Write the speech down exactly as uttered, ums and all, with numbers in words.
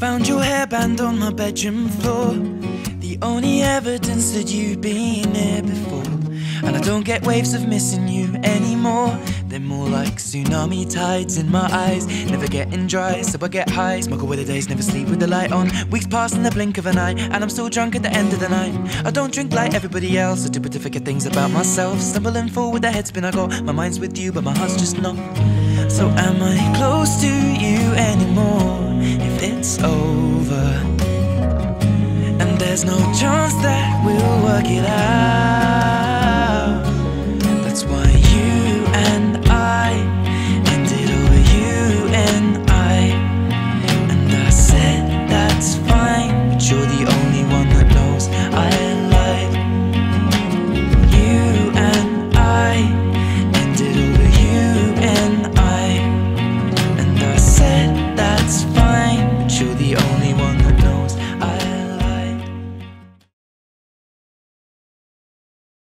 Found your hairband on my bedroom floor, the only evidence that you've been here before. And I don't get waves of missing you anymore. They're more like tsunami tides in my eyes, never getting dry, so I get high. Smoke away the days, never sleep with the light on. Weeks pass in the blink of an eye, and I'm still drunk at the end of the night. I don't drink like everybody else, I do it to forget things about myself. Stumbling forward with the headspin, I go, my mind's with you, but my heart's just not. So am I close to you anymore if it's over? And there's no chance that we'll work it out.